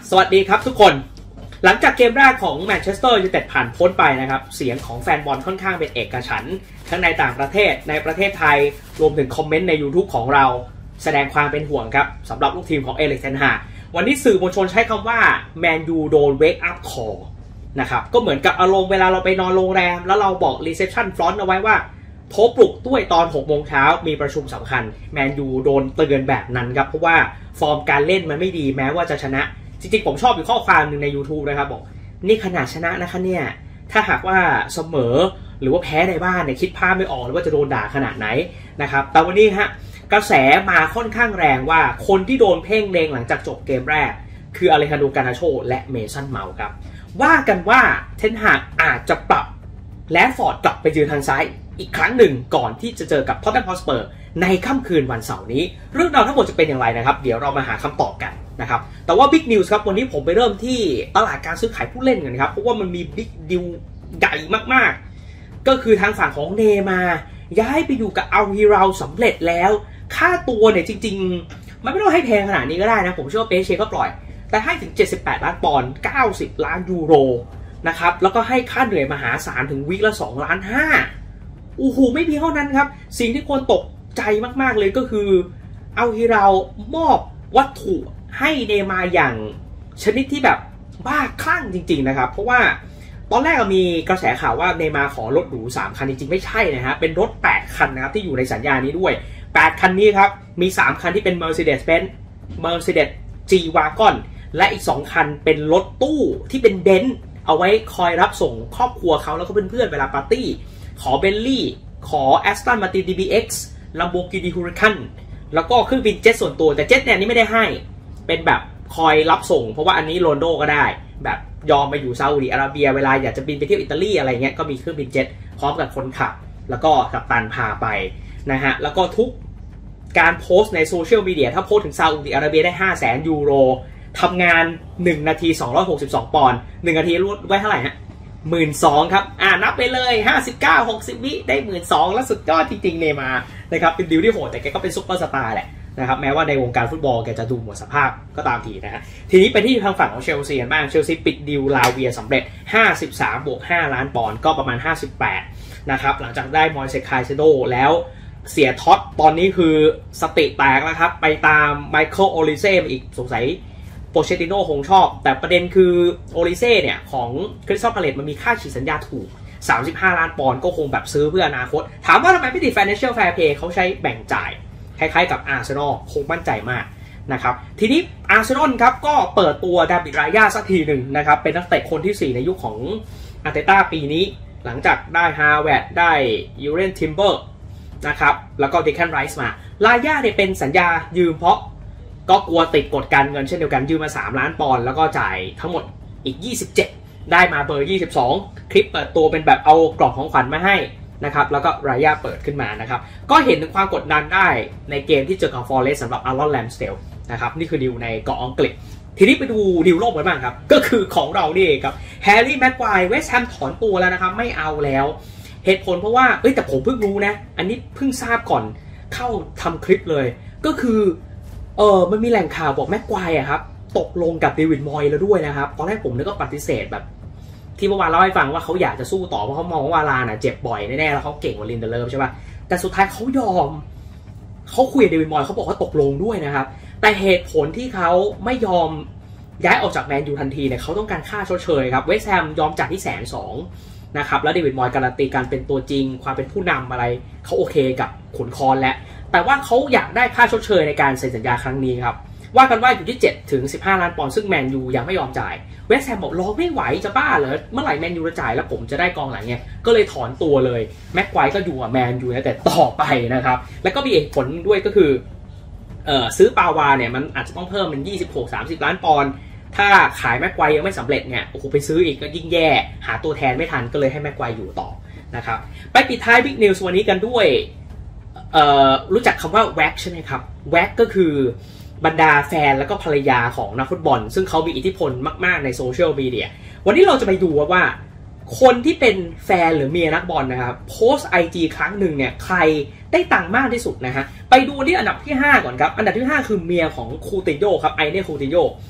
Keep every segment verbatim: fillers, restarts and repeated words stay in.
สวัสดีครับทุกคนหลังจากเกมแรกของแมนเชสเตอร์ยูไนเต็ดผ่านพ้นไปนะครับเสียงของแฟนบอลค่อนข้างเป็นเอกฉันท์ทั้งในต่างประเทศในประเทศไทยรวมถึงคอมเมนต์ใน YouTube ของเราแสดงความเป็นห่วงครับสำหรับลูกทีมของเอริกเทนฮากวันนี้สื่อมวลชนใช้คำว่าแมนยูโดนเวกอัพคอลนะครับก็เหมือนกับอารมณ์เวลาเราไปนอนโรงแรมแล้วเราบอกรีเซพชันฟรอนต์เอาไว้ว่าโทรปลุกด้วยตอนหกโมงเช้ามีประชุมสำคัญแมนยูโดนเตือนแบบนั้นครับเพราะว่าฟอร์มการเล่นมันไม่ดีแม้ว่าจะชนะจริงๆผมชอบอยู่ข้อความหนึ่งใน YouTube นะครับบอกนี่ขนาดชนะนะคะเนี่ยถ้าหากว่าเสมอหรือว่าแพ้ในบ้านเนี่ยคิดภาพไม่ออกเลยว่าจะโดนด่าขนาดไหนนะครับแต่วันนี้ฮะกระแสมาค่อนข้างแรงว่าคนที่โดนเพ่งเลงหลังจากจบเกมแรกคืออเลฮันโด กานาโชและเมสันเมาส์ครับว่ากันว่าเทนฮากอาจจะปรับแลนฟอร์ดกลับไปยืนทางซ้ายอีกครั้งหนึ่งก่อนที่จะเจอกับท็อตแนม ฮอตสเปอร์ในค่ำคืนวันเสาร์นี้เรื่องราวทั้งหมดจะเป็นอย่างไรนะครับเดี๋ยวเรามาหาคำตอบกันนะครับแต่ว่าบิ๊กนิวส์ครับวันนี้ผมไปเริ่มที่ตลาดการซื้อขายผู้เล่นกันครับเพราะว่ามันมีบิ๊กดิวใหญ่มากๆก็คือทางฝั่งของเนมาย้ายไปอยู่กับอัลฮิราลสำเร็จแล้วค่าตัวเนี่ยจริงๆมันไม่ต้องให้แพงขนาดนี้ก็ได้นะผมเชื่อว่าเปเช่ก็ปล่อยแต่ให้ถึงเจ็ดสิบแปดล้านปอนด์เก้าสิบล้านยูโรนะครับแล้วก็ให้ค่าเหนื่อยมหาศาลถึงวีคละสองล้านห้าโอ้โหไม่เพียงเท่านั้นครับสิ่งที่คนตกใจมากๆเลยก็คืออัลฮิราลมอบวัตถุให้เนมาอย่างชนิดที่แบบบ้าคลั่งจริงๆนะครับเพราะว่าตอนแรกมีกระแสข่าวว่าเนมาขอรถหรูสามคันจริงๆไม่ใช่นะฮะเป็นรถแปดคันนะครับที่อยู่ในสัญญานี้ด้วยแปดคันนี้ครับมีสามคันที่เป็น Mercedes-Benz Mercedes G-Wagon และอีกสองคันเป็นรถตู้ที่เป็นเบนซ์เอาไว้คอยรับส่งครอบครัวเขาแล้วก็เพื่อนๆเวลาปาร์ตี้ขอเบนลี่ขอ Aston Martin ดี บี เอ็กซ์ Lamborghini Huracan แล้วก็เครื่องบินเจ็ตส่วนตัวแต่เจ็ตเนี่ยนี่ไม่ได้ให้เป็นแบบคอยรับส่งเพราะว่าอันนี้โรนโดก็ได้แบบยอมไปอยู่ซาอุดิอาระเบียเวลาอยากจะบินไปเที่ยวอิตาลีอะไรเงี้ยก็มีเครื่องบินเจ็ตพร้อมกับคนขับแล้วก็กัปตันพาไปนะฮะแล้วก็ทุกการโพสต์ในโซเชียลมีเดียถ้าโพสต์ถึงซาอุดิอาระเบียได้ ห้าแสน ยูโรทำงานหนึ่งนาทีสองร้อยหกสิบสองปอนด์หนึ่งนาทีรูดไว้เท่าไหร่ฮะ หนึ่งหมื่นสองพัน ครับอ่านับไปเลยห้าสิบเก้า หกสิบวิได้ หนึ่งหมื่นสองพัน แล้วสุดยอดจริงๆเนมานะครับเป็นดิวที่โหดแต่แกก็เป็นซุปเปอร์สตาร์แหละนะครับแม้ว่าในวงการฟุตบอลแกจะดูหมดสภาพก็ตามทีนะฮะทีนี้ไปที่ทางฝั่งของเชลซีกันบ้างเชลซีปิดดิวลาเวียสำเร็จห้าสิบสามบวกห้าล้านปอนด์ก็ประมาณห้าสิบแปดนะครับหลังจากได้มอยเซคายเซโดแล้วเสียท็อตตอนนี้คือสติแตกแล้วครับไปตามไมเคิลโอลิเซ่อีกสงสัยโปเชติโน่คงชอบแต่ประเด็นคือโอลิเซ่เนี่ยของคริสตัลพาเลซมันมีค่าฉีดสัญญาถูกสามสิบห้าล้านปอนด์ก็คงแบบซื้อเพื่ออนาคตถามว่าทำไมไม่ติด Financial Fair Play เขาใช้แบ่งจ่ายคล้ายๆกับอาร์เซนอลคงมั่นใจมากนะครับทีนี้อาร์เซนอลครับก็เปิดตัวดาวิดรายาสักทีหนึ่งนะครับเป็นนักเตะคนที่สี่ในยุคของอาร์เตต้าปีนี้หลังจากได้ฮาร์แวร์ดได้ยูเรนทิมเบอร์นะครับแล้วก็เดคันไรส์มารายาเนี่ยเป็นสัญญายืมเพราะก็กลัวติดกฎการเงินเช่นเดียวกันยืมมาสามล้านปอนด์แล้วก็จ่ายทั้งหมดอีกยี่สิบเจ็ดได้มาเบอร์ยี่สิบสองคลิปเปิดตัวเป็นแบบเอากล่องของขวัญมาให้นะครับแล้วก็รายาเปิดขึ้นมานะครับก็เห็นถึงความกดดันได้ในเกมที่เจอกับฟอร์เรสต์สำหรับอารอนแลมสเตลนะครับนี่คือดิวในเกาะอังกฤษทีนี้ไปดูดิวโลกกันบ้างครับก็คือของเรานี่เองครับแฮร์รี่แม็กไกวร์เวสต์แฮมถอนตัวแล้วนะครับไม่เอาแล้วเหตุผลเพราะว่าเอ้ยแต่ผมเพิ่งรู้นะอันนี้เพิ่งทราบก่อนเข้าทำคลิปเลยก็คือเออมันมีแหล่งข่าวบอกแม็กไกวร์อะครับตกลงกับเดวิดมอยแล้วด้วยนะครับตอนแรกผมนึกก็ปฏิเสธแบบที่เมื่อวานเล่าให้ฟังว่าเขาอยากจะสู้ต่อเพราะเขามองว่าวาลาน่ะเจ็บบ่อยแน่ๆแล้วเขาเก่งกว่าลินเดเลอร์ใช่ป่ะแต่สุดท้ายเขายอมเขาคุยกับเดวิดมอยเขาบอกว่าตกลงด้วยนะครับแต่เหตุผลที่เขาไม่ยอมย้ายออกจากแมนยูทันทีเนี่ยเขาต้องการค่าชดเชยครับเวสต์แฮมยอมจ่ายที่แสนสองนะครับแล้วเดวิดมอยการันตีการเป็นตัวจริงความเป็นผู้นำอะไรเขาโอเคกับขุนคอนแล้วแต่ว่าเขาอยากได้ค่าชดเชยในการเซ็นสัญญาครั้งนี้ครับว่ากันว่าอยู่ที่เจ็ดถึงสิบห้าล้านปอนด์ซึ่งแมนยูยังไม่ยอมจ่ายเวสต์แฮมบอกรอไม่ไหวจะบ้าเหรอเมื่อไหร่แมนยูจะจ่ายแล้วผมจะได้กองหลังเนี่ยก็เลยถอนตัวเลยแม็กไกวร์ก็อยู่กับแมนยูแต่ต่อไปนะครับแล้วก็มีเหตุผลด้วยก็คือเอ่อซื้อปาวาเนี่ยมันอาจจะต้องเพิ่มเป็นยี่สิบหก สามสิบล้านปอนด์ถ้าขายแม็กไกวร์ยังไม่สำเร็จเนี่ยโอ้โหไปซื้ออีกก็ยิ่งแย่หาตัวแทนไม่ทันก็เลยให้แม็กไกวร์อยู่ต่อนะครับไปปิดท้ายบิ๊กนิวส์วันนี้กันด้วยเอ่อรู้จักคำว่าแว็กใช่ไหมครับแว็กก็คือบรรดาแฟนแล้วก็ภรรยาของนักฟุตบอลซึ่งเขามีอิทธิพลมากๆในโซเชียลมีเดียวันนี้เราจะไปดูว่าคนที่เป็นแฟนหรือเมียนักบอลนะครับโพสต์ ไอ จี ครั้งหนึ่งเนี่ยใครได้ตังค์มากที่สุดนะฮะไปดูที่อันดับที่ห้าก่อนครับอันดับที่ห้าคือเมียของคูติโยครับไอเน่คูติโย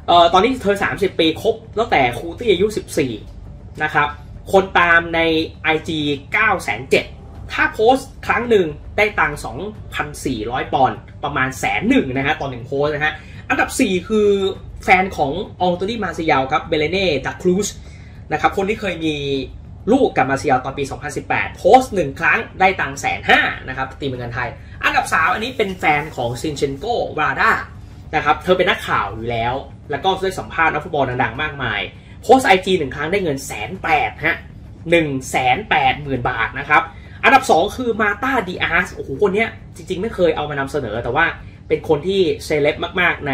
เอ่อตอนนี้เธอสามสิบปีครบตั้งแต่คูตี้อายุสิบสี่นะครับคนตามใน ไอ จี เก้าแสนเจ็ด ถ้าโพสต์ครั้งหนึ่งได้ตังค์ สองพันสี่ร้อย ปอนด์ประมาณแสนหนึ่งนะฮะต่อหนึ่งโพสต์นะฮะอันดับสี่คือแฟนของอองโตนี่มาซิยาลครับเบเลเน่ดักครูซนะครับคนที่เคยมีลูกกับมาซิยาลตอนปี สองพันสิบแปด โพสต์หนึ่งครั้งได้ตังค์แสนห้านะครับตีเป็นเงินไทยอันดับสามอันนี้เป็นแฟนของซินเชนโกวราดานะครับเธอเป็นนักข่าวอยู่แล้วแล้วก็ได้สัมภาษณ์นักฟุตบอลดังๆมากมายโพสต์ไอจีหนึ่งครั้งได้เงินแสนแปดฮะหนึ่งแสนแปดหมื่นบาทนะครับอันดับสองคือมาตาดิอาสโอ้โหคนนี้จริงๆไม่เคยเอามานำเสนอแต่ว่าเป็นคนที่เซเลบมากๆใน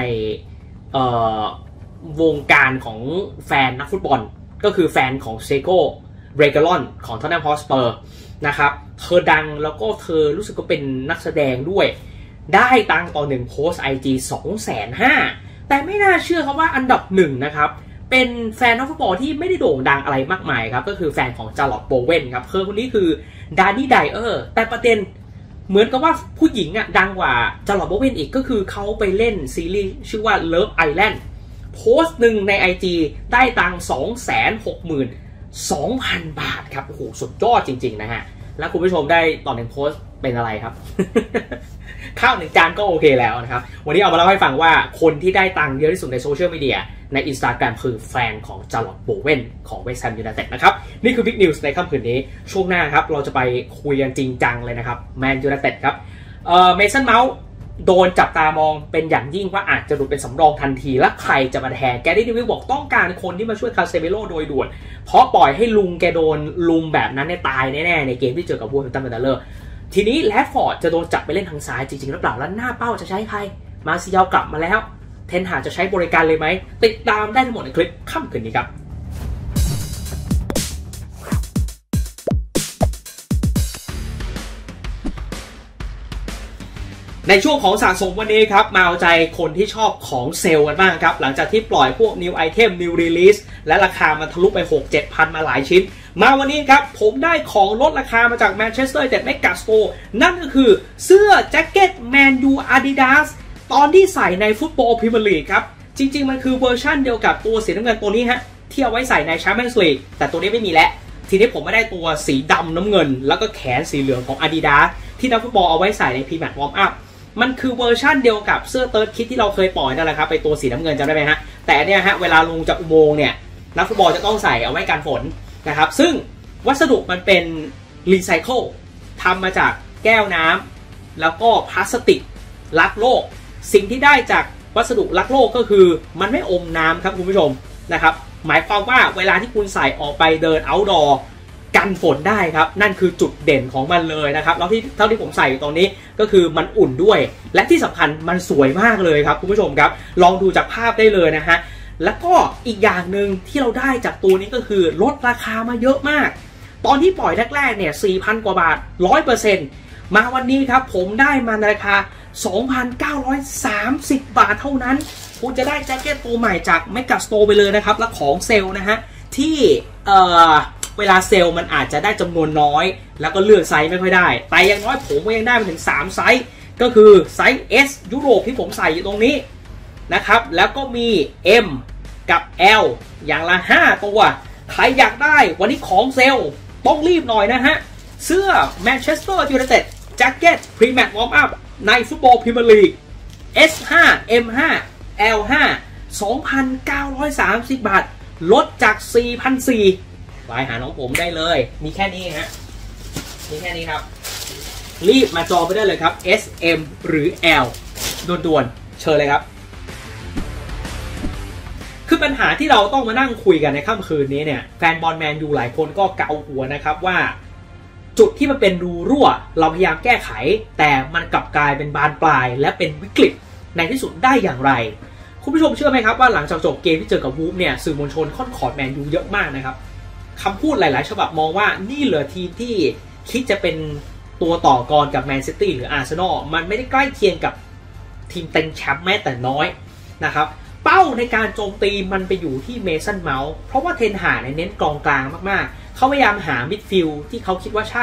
วงการของแฟนนักฟุตบอลก็คือแฟนของเซโกเรเกลอนของท็อตแนมฮอสเปอร์นะครับเธอดังแล้วก็เธอรู้สึกว่าเป็นนักแสดงด้วยได้ตังค์ต่อหนึ่งโพสไอจีสองแสนห้าแต่ไม่น่าเชื่อครับว่าอันดับหนึ่งนะครับเป็นแฟนนักฟุตบอลที่ไม่ได้โด่งดังอะไรมากมายครับก็คือแฟนของจาร์ลอตโบเวนครับเธอคนนี้คือดานี่ไดเออร์แต่ประเด็นเหมือนกับว่าผู้หญิงอ่ะดังกว่าจาร์ลอตโบเวนอีกก็คือเขาไปเล่นซีรีส์ชื่อว่า Love Island โพสต์หนึ่งใน ไอ จี ได้ตังค์ สองแสนหกหมื่นสองพัน บาทครับโอ้โหสุดยอดจริงๆนะฮะแล้วคุณผู้ชมได้ตอนหนึ่งโพสต์เป็นอะไรครับ ข้าวหนึ่งจานก็โอเคแล้วนะครับวันนี้เอามาเล่าให้ฟังว่าคนที่ได้ตังค์เยอะที่สุดในโซเชียลมีเดียใน Instagram คือแฟนของจาร์ลอตโบเวนของเวสต์แฮมยูไนเต็ดนะครับนี่คือ Big News ในค่ำคืนนี้ช่วงหน้าครับเราจะไปคุยกันจริงจังเลยนะครับแมนยูไนเต็ดครับเอ่อเมสันเมาส์โดนจับตามองเป็นอย่างยิ่งว่าอาจจะหลุดเป็นสำรองทันทีและใครจะมาแทนแกรี่นิวิลบอกต้องการคนที่มาช่วยคาเซเมโร่โดยด่วนเพราะปล่อยให้ลุงแกโดนลุมแบบนั้นเนี่ยตายแน่ๆในเกมที่เจอกับวูลแฮมป์ตัน วันเดอร์เลอร์ทีนี้แรดฟอร์ดจะโดนจับไปเล่นทางซ้ายจริงๆหรือเปล่าแล้วหน้าเป้าจะใช้ใครมาซิยาลกลับมาแล้วเทนหากจะใช้บริการเลยไหมติดตามได้ทั้งหมดในคลิปค่ำคืนนี้ครับในช่วงของสะสมวันนี้ครับมาเอาใจคนที่ชอบของเซลล์กันบ้างครับหลังจากที่ปล่อยพวก New Item New Release และราคามันทะลุไป หกเจ็ดพัน มาหลายชิ้นมาวันนี้ครับผมได้ของลดราคามาจากแมนเชสเตอร์ยูไนเต็ด Mega Store นั่นก็คือเสื้อแจ็คเก็ตแมนยูอาดิดาสตอนที่ใส่ในฟุตบอลพรีเมียร์ลีกครับจริงๆมันคือเวอร์ชั่นเดียวกับตัวสีน้ำเงินตัวนี้ฮะที่เอาไว้ใส่ในแชมเปี้ยนส์ลีกแต่ตัวนี้ไม่มีแล้วทีนี้ผมไม่ได้ตัวสีดำน้ำเงินแล้วก็แขนสีเหลืองของ Adidas ที่นักฟุตบอลเอาไว้ใส่ในพรีแมตช์วอร์มอัพมันคือเวอร์ชั่นเดียวกับเสื้อเติร์ดคิดที่เราเคยปล่อยนั่นแหละครับไปตัวสีน้ำเงินจำได้ไหมฮะแต่เนี่ยฮะเวลาลงจากอุโมงค์เนี่ยนักฟุตบอลจะต้องใส่เอาไว้กันฝนนะครับซึ่งวัสดุมันเป็นรีไซเคิลทำมาจากแก้วน้ำแล้วก็พลาสติกรักโลกสิ่งที่ได้จากวัสดุรักโลกก็คือมันไม่อมน้ำครับคุณผู้ชมนะครับหมายความว่าเวลาที่คุณใส่ออกไปเดินเอาท์ดอร์กันฝนได้ครับนั่นคือจุดเด่นของมันเลยนะครับแล้วที่เท่าที่ผมใส่อยู่ตรงนี้ก็คือมันอุ่นด้วยและที่สำคัญมันสวยมากเลยครับคุณผู้ชมครับลองดูจากภาพได้เลยนะฮะแล้วก็อีกอย่างหนึ่งที่เราได้จากตัวนี้ก็คือลดราคามาเยอะมากตอนที่ปล่อยแรกๆเนี่ย สี่พัน กว่าบาท ร้อยเปอร์เซ็นต์ มาวันนี้ครับผมได้มาในราคา สองพันเก้าร้อยสามสิบ บาทเท่านั้นคุณจะได้แจ็คเก็ตตัวใหม่จากเมกะสโตร์ไปเลยนะครับและของเซลล์นะฮะที่เอ่อเวลาเซลล์มันอาจจะได้จำนวนน้อยแล้วก็เลือกไซส์ไม่ค่อยได้แต่อย่างน้อยผมก็ยังได้มาถึงสามไซส์ก็คือไซส์ S ยุโรปที่ผมใส่อยู่ตรงนี้นะครับแล้วก็มี M กับ L อย่างละห้าตัวใครอยากได้วันนี้ของเซลล์ต้องรีบหน่อยนะฮะเสื้อแมนเชสเตอร์ยูไนเต็ดแจ็คเก็ตพรีแมตช์วอร์มอัพในฟุตบอลพรีเมียร์ลีก เอส ไฟว์ เอ็ม ไฟว์ แอล ไฟว์ สองพันเก้าร้อยสามสิบ บาทลดจาก สี่พันสี่ร้อยไปหาน้องผมได้เลยมีแค่นี้ฮะมีแค่นี้ครับรีบมาจองไปได้เลยครับ เอส เอ็ม หรือ L ด่วนๆเชิญเลยครับคือปัญหาที่เราต้องมานั่งคุยกันในค่ำคืนนี้เนี่ยแฟนบอลแมนยูหลายคนก็เกาหัวนะครับว่าจุดที่มันเป็นรูรั่วเราพยายามแก้ไขแต่มันกลับกลายเป็นบานปลายและเป็นวิกฤตในที่สุดได้อย่างไรคุณผู้ชมเชื่อไหมครับว่าหลังจากจบเกมที่เจอกับวูฟเนี่ยสื่อมวลชนค่อนขอดแมนยูเยอะมากนะครับคำพูดหลายๆฉบับมองว่านี่เหลือทีมที่คิดจะเป็นตัวต่อกรกับแมนซิตี้หรืออาร์เซนอลมันไม่ได้ใกล้เคียงกับทีมเต็งแชมป์แม้แต่น้อยนะครับเป้าในการโจมตีมันไปอยู่ที่เมสันเมาส์เพราะว่าเทนหาเน้นกองกลางมากๆเขาพยายามหามิดฟิลด์ที่เขาคิดว่าใช่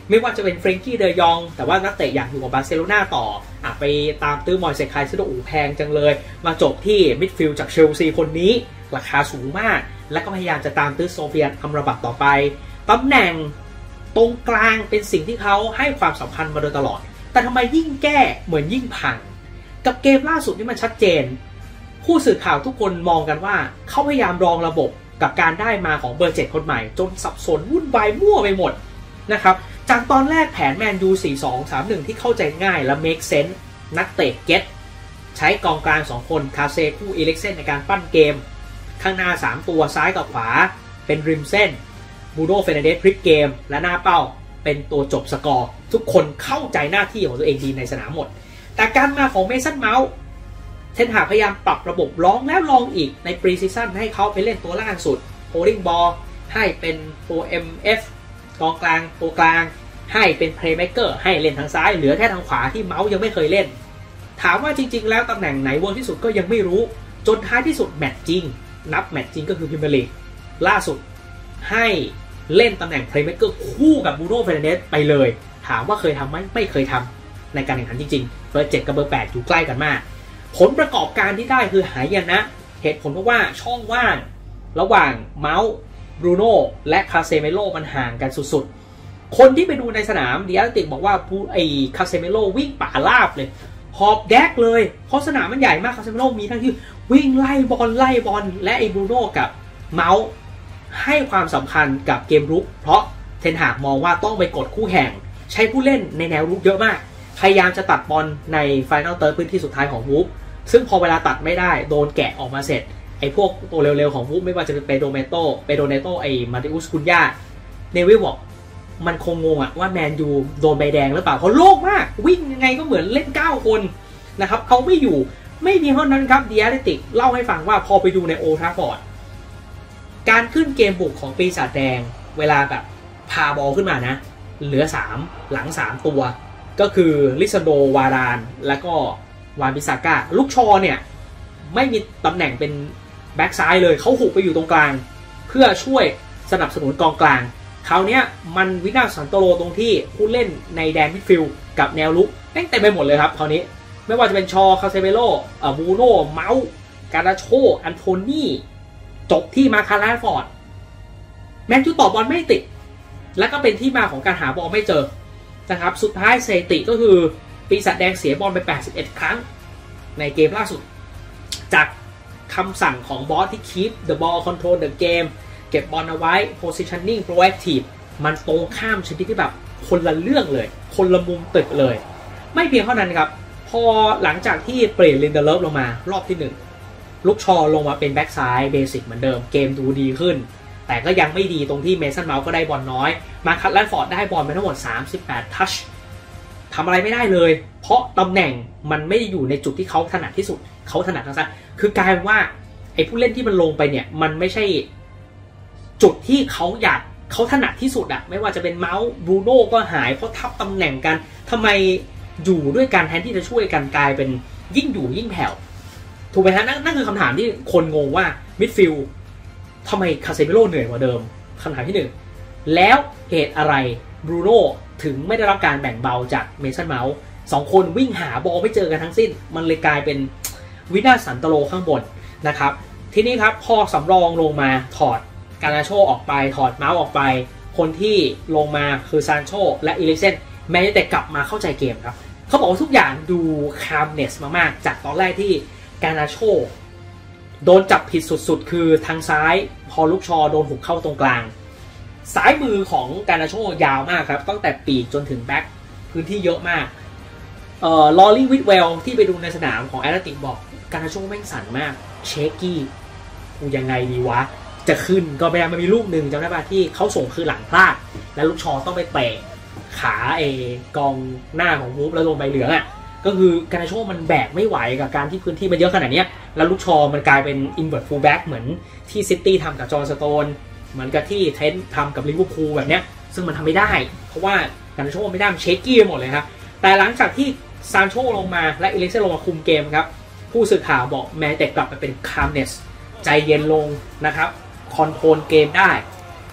ไม่ว่าจะเป็นเฟรนกี้เดยองแต่ว่านักเตะอยากอยู่กับบาร์เซโลนาต่ออ่ะไปตามตื้อมอยเซคายซิโดอูแพงจังเลยมาจบที่มิดฟิลด์จากเชลซีคนนี้ราคาสูงมากและก็พยายามจะตามตื้อโซเฟียนอัมราบัตต่อไปตำแหน่งตรงกลางเป็นสิ่งที่เขาให้ความสำคัญมาโดยตลอดแต่ทำไมยิ่งแก้เหมือนยิ่งพังกับเกมล่าสุดนี่มันชัดเจนผู้สื่อข่าวทุกคนมองกันว่าเขาพยายามรองระบบกับการได้มาของเบอร์เจ็ดคนใหม่จนสับสนวุ่นวายมั่วไปหมดนะครับจากตอนแรกแผนแมนยู สี่ สอง สาม หนึ่ง ที่เข้าใจง่ายและ make sense นักเตะเก็ตใช้กองกลางสองคนคาเซคู่อีเล็กเซนในการปั้นเกมข้างหน้าสามตัวซ้ายกับขวาเป็นริมเส้นบูโน่เฟรนันเดสพลิกเกมและหน้าเป้าเป็นตัวจบสกอร์ทุกคนเข้าใจหน้าที่ของตัวเองดีในสนามหมดแต่การมาของเมสันเมาส์เทนหากพยายามปรับระบบลองแล้วลองอีกในปรีซีซั่นให้เขาไปเล่นตัวล่างสุดโฮลดิ้งบอลให้เป็นตัว เอ็ม เอฟ กองกลางตัวกลางให้เป็นเพลย์เมคเกอร์ให้เล่นทางซ้ายเหลือแค่ทางขวาที่เมาส์ยังไม่เคยเล่นถามว่าจริงๆแล้วตำแหน่งไหนเวิร์กที่สุดก็ยังไม่รู้จนท้ายที่สุดแมตช์จริงนับแมตช์จริงก็คือพรีเมียร์ลีกล่าสุดให้เล่นตำแหน่งเพลย์เมคเกอร์คู่กับบูโน่เฟรนันเดสไปเลยถามว่าเคยทำไหมไม่เคยทำในการแข่งขันจริงๆเบอร์เจ็ดกับเบอร์แปดอยู่ใกล้กันมากผลประกอบการที่ได้คือหายนะเหตุผลเพราะว่าช่องว่างระหว่างเมาส์บรูโน่และคาเซเมโลมันห่างกันสุดๆคนที่ไปดูในสนามดิอาร์ติกบอกว่าไอ้คาเซเมโลวิ่งป่าลาบเลยหอบแดกเลยเพราะสนามมันใหญ่มากคาเซเมโลมีทั้งที่วิ่งไล่บอลไล่บอลและไอ้บรูโน่กับเมาส์ให้ความสำคัญกับเกมรุกเพราะเทนหากมองว่าต้องไปกดคู่แข่งใช้ผู้เล่นในแนวรุกเยอะมากพยายามจะตัดบอลในไฟนอลเติร์ดพื้นที่สุดท้ายของวูฟซึ่งพอเวลาตัดไม่ได้โดนแกะออกมาเสร็จไอ้พวกตัวเร็วๆของวูฟไม่ว่าจะเป็นเปโดเมโตเปโดเนโตไอ้มาติอุสคุนยาเนวิลบอกมันคงงงอะว่าแมนยูโดนใบแดงหรือเปล่าเพราะโล่งมากวิ่งยังไงก็เหมือนเล่นเก้าคนนะครับเขาไม่อยู่ไม่เพียงเท่านั้นครับดิอาร์ติกเล่าให้ฟังว่าพอไปดูในโอลด์แทราฟฟอร์ดการขึ้นเกมบุกของปีศาจแดงเวลาแบบพาบอลขึ้นมานะเหลือสามหลังสามตัวก็คือลิซาโดวารานและก็วานบิซาก้าลูกชอเนี่ยไม่มีตำแหน่งเป็นแบ็กซ้ายเลยเขาหุบไปอยู่ตรงกลางเพื่อช่วยสนับสนุนกองกลางคราวนี้มันวินาศสันโตโรตรงที่ผู้เล่นในแดนมิดฟิลด์กับแนวลุกแม่งเต็มไปหมดเลยครับคราวนี้ไม่ว่าจะเป็นชอคาเซเบโลบูโน่เมาส์การาโชอันโทนี่จบที่มาคาร่าฟอร์ดแมนยูต่อบอลไม่ติดและก็เป็นที่มาของการหาบอลไม่เจอนะครับสุดท้ายสถิติก็คือปีศาจแดงเสียบอลไปแปดสิบเอ็ดครั้งในเกมล่าสุดจากคำสั่งของบอสที่ keep the ball control the game เก็บบอลเอาไว้ positioning proactive มันตรงข้ามชนิดที่แบบคนละเรื่องเลยคนละมุมตึกเลยไม่เพียงเท่านั้นครับพอหลังจากที่เปลี่ยนลินเดเลฟลงมารอบที่หนึ่งลูกชอลงมาเป็นแบ็กซ้ายเบสิกเหมือนเดิมเกมดูดีขึ้นแต่ก็ยังไม่ดีตรงที่เมสันเมาส์ก็ได้บอลน้อยมาคัตแลนฟอร์ดได้บอลไปทั้งหมดสามสิบแปดทัชทำอะไรไม่ได้เลยเพราะตำแหน่งมันไม่ได้อยู่ในจุดที่เขาถนัดที่สุดเขาถนัดทางซ้ายคือกลายเป็นว่าไอ้ผู้เล่นที่มันลงไปเนี่ยมันไม่ใช่จุดที่เขาอยากเขาถนัดที่สุดอะไม่ว่าจะเป็นเมาส์บรูโน่ก็หายเพราะทับตำแหน่งกันทำไมอยู่ด้วยกันแทนที่จะช่วยกันกลายเป็นยิ่งอยู่ยิ่งแผ่วถูกไหมฮะนั่นนั่นคือคำถามที่คนงงว่ามิดฟิลด์ทำไมคาเซมิโร่เหนื่อยกว่าเดิมคำถามที่หนึ่งแล้วเหตุอะไรบรูโน่ถึงไม่ได้รับการแบ่งเบาจากเมสันเมาส์สองคนวิ่งหาบอลไม่เจอกันทั้งสิ้นมันเลยกลายเป็นวินาศสันตโลข้างบนนะครับทีนี้ครับพอสำรองลงมาถอดการนาโชออกไปถอดเมาส์ออกไปคนที่ลงมาคือซานโชและอีลิกเซนแม้แต่กลับมาเข้าใจเกมครับเขาบอกว่าทุกอย่างดูคามเนสมากๆจากตอนแรกที่การนาโชโดนจับผิดสุดๆคือทางซ้ายพอลูกชอโดนหุกเข้าตรงกลางซ้ายมือของการนาโชยาวมากครับตั้งแต่ปีกจนถึงแบ็คพื้นที่เยอะมากเอ่อลอรี่วิทเวลที่ไปดูในสนามของแอตเลติกบอกการนาโชแม่งสั่นมากเชคกี้กูยังไงดีวะจะขึ้นก็ไม่ได้มันมีลูกหนึ่งจำได้ป่ะที่เขาส่งคือหลังพลาดแล้วลูกชอต้องไปเตะขาเอกองหน้าของมูฟแล้วลงใบเหลืองอ่ะก็คือการนาโชมันแบกไม่ไหวกับการที่พื้นที่มันเยอะขนาดนี้แล้วลูกชอมันกลายเป็นอินเวิร์ตฟูลแบ็กเหมือนที่ซิตี้ทำกับจอห์นสโตนเหมือนกับที่เทนทำกับลิเวอร์พูลแบบเนี้ยซึ่งมันทำไม่ได้เพราะว่าการนาโชไม่ได้มันเชคกี้หมดเลยครับแต่หลังจากที่ซานโชลงมาและอีลิกเซนลงมาคุมเกมครับผู้สื่อข่าวบอกแม้แต่กลับไปเป็นคามเนสใจเย็นลงนะครับคอนโทรลเกมได้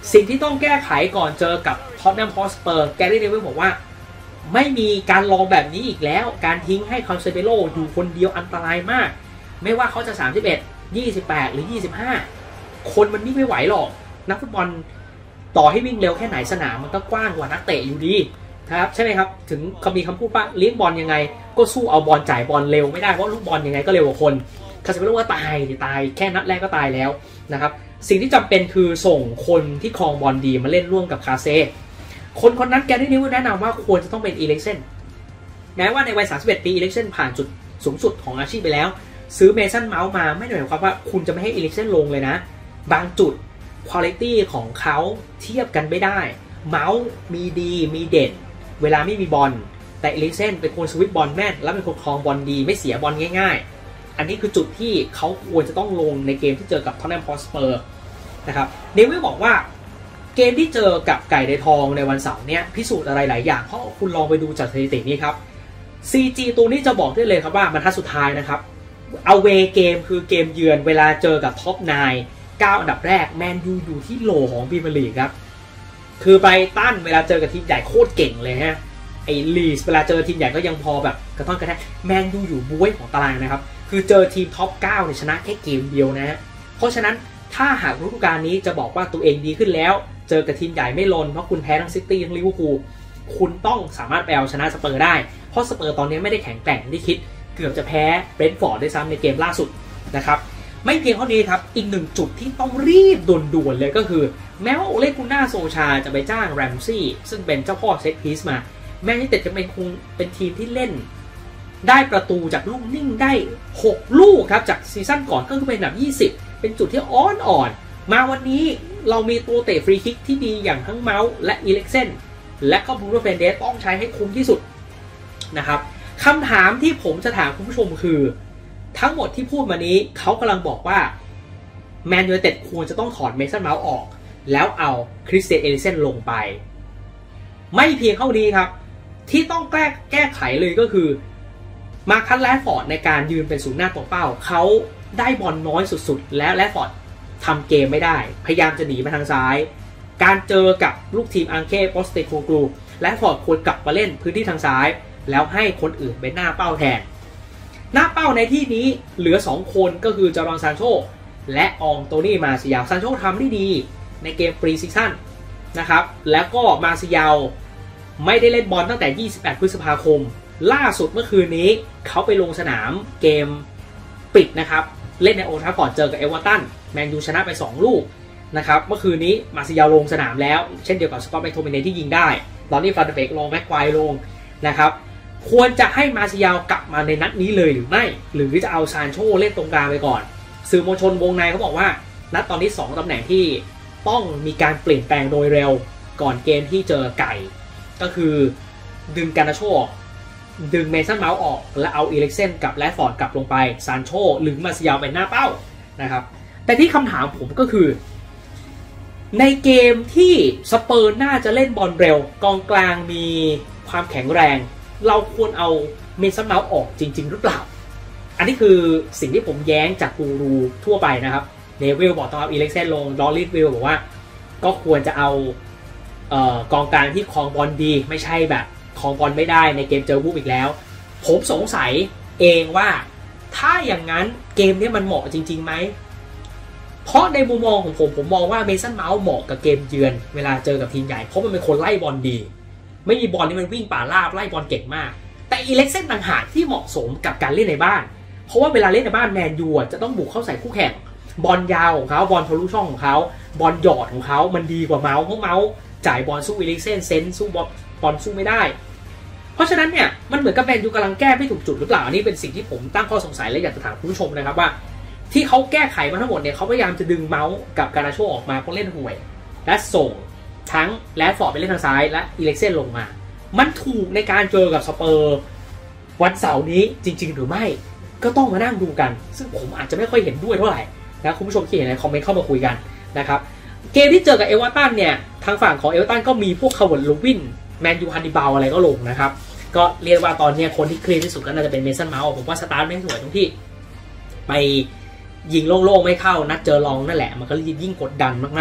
สิ่งที่ต้องแก้ไขก่อนเจอกับท็อตแนมฮอสเปอร์แกรี่เนวิลบอกว่าไม่มีการลองแบบนี้อีกแล้วการทิ้งให้คอนเซเบโลอยู่คนเดียวอันตรายมากไม่ว่าเขาจะสามสิบเอ็ด ยี่สิบแปดหรือยี่สิบห้าคนมันวิ่งไม่ไหวหรอกนักฟุตบอลต่อให้วิ่งเร็วแค่ไหนสนามมันก็กว้างกว่านักเตะอยู่ดีครับใช่ไหมครับถึงเขามีคำพูดว่าเลี้ยงบอลยังไงก็สู้เอาบอลจ่ายบอลเร็วไม่ได้เพราะลูกบอลยังไงก็เร็วกว่าคนคาเซเบโลก็ตายตายแค่นัดแรกก็ตายแล้วนะครับสิ่งที่จำเป็นคือส่งคนที่ครองบอลดีมาเล่นร่วมกับคาเซ่คนคนนั้นแกรี่เนวิลแนะนำว่าควรจะต้องเป็นอีเล็กเซนแม้ว่าในวัยสามสิบเอ็ดปีอีเล็กเซนผ่านจุดสูงสุดของอาชีพไปแล้วซื้อเมสันเมาส์มาไม่ได้หมายความว่าคุณจะไม่ให้อีเล็กเซนลงเลยนะบางจุดคุณภาพของเขาเทียบกันไม่ได้เมาส์มีดีมีเด่นเวลาไม่มีบอลแต่อีเล็กเซนเป็นคนสวิตบอลแม่นและเป็นคนครองบอลดีไม่เสียบอลง่ายๆอันนี้คือจุดที่เขาควรจะต้องลงในเกมที่เจอกับท็อตแนมฮอสเปอร์นะครับเนวิลบอกว่าเกมที่เจอกับไก่ในทองในวันเสาร์เนี่ยพิสูจน์อะไรหลายอย่างเพราะคุณลองไปดูจากสถิตินี้ครับ ซี จี ตัวนี้จะบอกได้เลยครับว่าบรรทัดสุดท้ายนะครับเอาเวเกมคือเกมเยือนเวลาเจอกับท็อปไนน์ เก้าอันดับแรกแมนยูอยู่ที่โหลของพรีเมียร์ลีกครับคือไบรตันเวลาเจอกับทีมใหญ่โคตรเก่งเลยฮะไอ้ลีสเวลาเจอทีมใหญ่ก็ยังพอแบบกระท่อนกระแทกแมนยูอยู่บ้วยของตารางนะครับคือเจอทีมท็อปเก้าเนี่ยชนะแค่เกมเดียวนะฮะเพราะฉะนั้นถ้าหากฤดูกาลนี้จะบอกว่าตัวเองดีขึ้นแล้วเจอกับทีมใหญ่ไม่ลนเพราะคุณแพ้ทั้งซิตี้ทั้งลิเวอร์พูลคุณต้องสามารถไปเอาชนะสเปอร์ได้เพราะสเปอร์ตอนนี้ไม่ได้แข็งแกร่งที่คิดเกือบจะแพ้เบรนท์ฟอร์ดด้วยซ้ำในเกมล่าสุดนะครับไม่เพียงเท่านี้ครับอีกหนึ่งจุดที่ต้องรีบด่วนๆเลยก็คือแม้ว่าโอเลกุน่าโซชาจะไปจ้างแรมซี่ซึ่งเป็นเจ้าพ่อเซตพีซมาแมนยูไนเต็ดจะเป็นคงเป็นทีมที่เล่นได้ประตูจากลูกนิ่งได้หกลูกครับจากซีซั่นก่อนก็คือเป็นอันดับยี่สิบเป็นจุดที่อ่อนอ่อนมาวันนี้เรามีตัวเตะฟรีคิกที่ดีอย่างทั้งเมาส์และอีเล็กเซนและก็บรูโน่ เฟร์นันเดสต้องใช้ให้คุ้มที่สุดนะครับคำถามที่ผมจะถามคุณผู้ชมคือทั้งหมดที่พูดมานี้เขากำลังบอกว่าแมนยูไนเต็ดควรจะต้องถอดเมสันเมาส์ออกแล้วเอาคริสเตียน เอริกเซนลงไปไม่เพียงเท่านี้ครับที่ต้องแก้แก้ไขเลยก็คือมาคันแรดฟอร์ดในการยืนเป็นศูนย์หน้าตัวเป้าเขาได้บอลน้อยสุดๆแล้วแรดฟอร์ดทำเกมไม่ได้พยายามจะหนีมาทางซ้ายการเจอกับลูกทีมอังเก้โปสเตโคกรูแรดฟอร์ดควรกลับมาเล่นพื้นที่ทางซ้ายแล้วให้คนอื่นเป็นหน้าเป้าแทนหน้าเป้าในที่นี้เหลือสองคนก็คือจารอนซานโชและอองโตนี่มาซิยาวซานโชทำได้ดีในเกมปรีซีซั่นนะครับแล้วก็มาซิยาวไม่ได้เล่นบอลตั้งแต่ยี่สิบแปดพฤษภาคมล่าสุดเมื่อคืนนี้เขาไปลงสนามเกมปิดนะครับเล่นในโอลด์แทราฟฟอร์ดเจอกับเอเวอร์ตันแมนยูชนะไปสองลูกนะครับเมื่อคืนนี้มาซิยาวลงสนามแล้วเช่นเดียวกับสกอตต์ แมคโทมิเนที่ยิงได้ตอนนี้ฟันเดเฟกลงแม็กควายลงนะครับควรจะให้มาซิยาวกลับมาในนัดนี้เลยหรือไม่หรือจะเอาซานโชเล่นตรงกลางไปก่อนสื่อมวลชนวงในเขาบอกว่านัดตอนนี้สองตำแหน่งที่ต้องมีการเปลี่ยนแปลงโดยเร็วก่อนเกมที่เจอไก่ก็คือดึงการนาโชออกดึงเมสันเมาส์ออกและเอาอีเล็กเซนกับแรดฟอร์ดกลับลงไปซานโชหรือมาซิยาวเป็นหน้าเป้านะครับแต่ที่คำถามผมก็คือในเกมที่สเปอร์น่าจะเล่นบอลเร็วกองกลางมีความแข็งแรงเราควรเอาเมสันเมาส์ออกจริงๆหรือเปล่าอันนี้คือสิ่งที่ผมแย้งจากกูรูทั่วไปนะครับเนวิลบอกต้องเอาอีเล็กเซนลงดอลลิสวิลบอกว่าก็ควรจะเอาเอ่อกองกลางที่ครองบอลดีไม่ใช่แบบครองบอลไม่ได้ในเกมเจอวูฟอีกแล้วผมสงสัยเองว่าถ้าอย่างนั้นเกมนี้มันเหมาะจริงๆไหมเพราะในมุมมองของผมผมมองว่าเมสันเมาส์เหมาะกับเกมเยือนเวลาเจอกับทีมใหญ่เพราะมันเป็นคนไล่บอลดีไม่มีบอลนี่มันวิ่งป่าราบไล่บอลเก่งมากแต่อีเล็กเซนต่างหากที่เหมาะสมกับการเล่นในบ้านเพราะว่าเวลาเล่นในบ้านแมนยูจะต้องบุกเข้าใส่คู่แข่งบอลยาวของเขาบอลทะลุช่องของเขาบอลหยอดของเขามันดีกว่าเมาส์เพราะเมาส์จ่ายบอลสู้อีเล็กเซนเซนสู้บอลบอลสู้ไม่ได้เพราะฉะนั้นเนี่ยมันเหมือนกับแมนยูกำลังแก้ไม่ถูกจุดหรือเปล่าอันนี้เป็นสิ่งที่ผมตั้งข้อสงสัยและอยากจะถามคุณผู้ชมนะครับว่าที่เขาแก้ไขมาทั้งหมดเนี่ยเขาพยายามจะดึงเมาส์กับการนาโชออกมาเพราะเล่นห่วยและส่งทั้งแรดฟอร์ดไปเล่นทางซ้ายและอีเล็กเซนลงมามันถูกในการเจอกับสเปอร์วันเสาร์นี้จริงๆหรือไม่ก็ต้องมานั่งดูกันซึ่งผมอาจจะไม่ค่อยเห็นด้วยเท่าไหร่นะคุณผู้ชมคิดเห็นในคอมเมนต์เข้ามาคุยกันนะครับเกมที่เจอกับเอเวอร์ตันเนี่ยทางฝั่งของเอเวอร์ตันก็มีพวกคาร์วอร์ด ลูวินแมนยูฮันนิบาลอะไรก็ลงนะครับก็เรียกว่าตอนนี้คนที่เคลียร์ที่สุดก็น่าจะเป็นเมสันเมาส์ผมว่าสตาร์ทไม่สวยตรงที่ไปยิงโล่งๆไม่เข้านัดเจอลองนั่นแหละมันก็ยิ่งกดดันมากๆ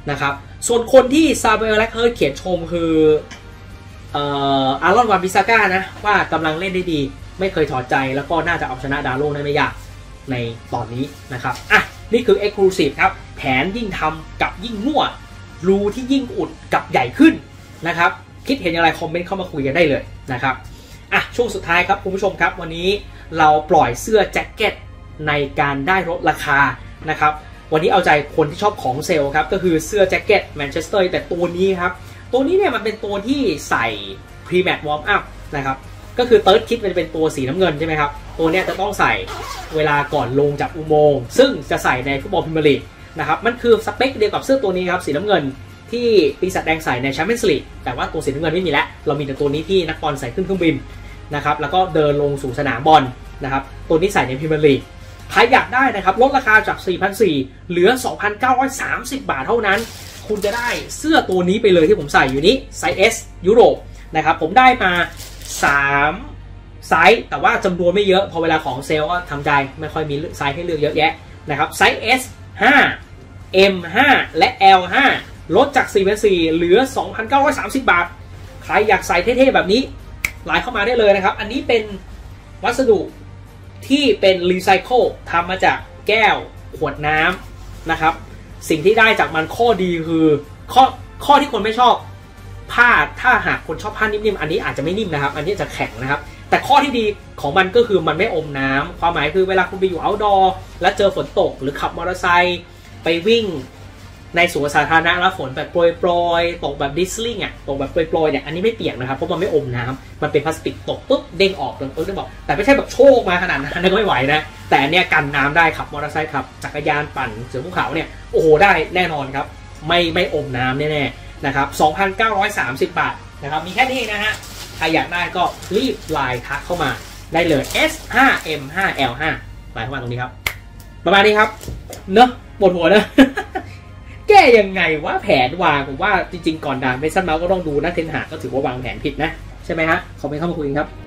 นะครับส่วนคนที่ซามูเอลแลคเฮิร์ตเขียนชมคือเอ่ออารอนวานบิซาก้านะว่ากำลังเล่นได้ดีไม่เคยถอดใจแล้วก็น่าจะเอาชนะดาโลได้ไม่ยากในตอนนี้นะครับอ่ะนี่คือ Exclusive ครับแผนยิ่งทำกับยิ่งมั่วรูที่ยิ่งอุดกับใหญ่ขึ้นนะครับคิดเห็นอย่างไรคอมเมนต์เข้ามาคุยกันได้เลยนะครับอ่ะช่วงสุดท้ายครับคุณผู้ชมครับวันนี้เราปล่อยเสื้อแจ็คเก็ตในการได้ลดราคานะครับวันนี้เอาใจคนที่ชอบของเซลล์ครับก็คือเสื้อแจ็คเก็ตแมนเชสเตอร์แต่ตัวนี้ครับตัวนี้เนี่ยมันเป็นตัวที่ใส่พรีแมตช์วอร์มอัพนะครับก็คือเติร์ดคิดมันจะเป็นตัวสีน้ำเงินใช่ไหมครับตัวเนี้ยจะต้องใส่เวลาก่อนลงจากอุโมงค์ซึ่งจะใส่ในฟุตบอลพรีเมียร์ลีกนะครับมันคือสเปคเดียวกับเสื้อตัวนี้ครับสีน้ำเงินที่ปีศาจแดงใส่ในแชมเปี้ยนส์ลีกแต่ว่าตัวสีน้ำเงินไม่มีแล้วเรามีแต่ตัวนี้ที่นักบอลใส่ขึ้นเครื่องบินนะครับแล้วก็เดินลงสู่สนามบอลนะครับตัวนี้ใส่ในพรีเมียร์ลีกใครอยากได้นะครับลดราคาจาก สี่พันสี่ร้อย เหลือ สองพันเก้าร้อยสามสิบ บาทเท่านั้นคุณจะได้เสื้อตัวนี้ไปเลยที่ผมใส่อยู่นี้ไซส์ S ยุโรปนะครับผมได้มาสามไซส์แต่ว่าจำนวนไม่เยอะพอเวลาของเซลล์ก็ทำใจไม่ค่อยมีไซส์ให้เลือกเยอะแยะนะครับไซส์ S ห้า M ห้า และ L ห้า ลดจาก สี่พันสี่ร้อย เหลือ สองพันเก้าร้อยสามสิบ บาทใครอยากใส่เท่ๆแบบนี้ไลน์เข้ามาได้เลยนะครับอันนี้เป็นวัสดุที่เป็นรีไซเคิลทำมาจากแก้วขวดน้ำนะครับสิ่งที่ได้จากมันข้อดีคือข้อข้อที่คนไม่ชอบผ้าถ้าหากคนชอบผ้านิ่มๆอันนี้อาจจะไม่นิ่มนะครับอันนี้จะแข็งนะครับแต่ข้อที่ดีของมันก็คือมันไม่อมน้ำความหมายคือเวลาคุณไปอยู่ outdoor แล้วเจอฝนตกหรือขับมอเตอร์ไซค์ไปวิ่งในสวนสาธารณะแล้วฝนแบบโปรยๆตกแบบดิสลิงอ่ะตกแบบโปรยๆเนี่ยอันนี้ไม่เปียกนะครับเพราะมันไม่อมน้ำมันเป็นพลาสติกตกปุ๊บเด้งออกเลยเออจะบอกแต่ไม่ใช่แบบโชกมาขนาดนั้นก็ไม่ไหวนะแต่อันเนี้ยกันน้ำได้ขับมอเตอร์ไซค์ขับจักรยานปั่นเสือภูเขาเนี่ยโอ้โหได้แน่นอนครับไม่ไม่อมน้ำแน่ๆนะครับ สองพันเก้าร้อยสามสิบ บาทนะครับมีแค่นี้นะฮะใครอยากได้ก็รีบไลน์ทักเข้ามาได้เลย S ห้า M ห้า L ห้า ไลน์เข้ามาตรงนี้ครับประมาณนี้ครับเนอะปวดหัวนะ แก้ยังไงว่าแผนวางผมว่าจริงๆก่อนด่าเมสันเมาส์ก็ต้องดูนะเทนหากก็ถือว่าวางแผนผิดนะใช่ไหมฮะคอมเมนต์เข้ามาคุยกันครับ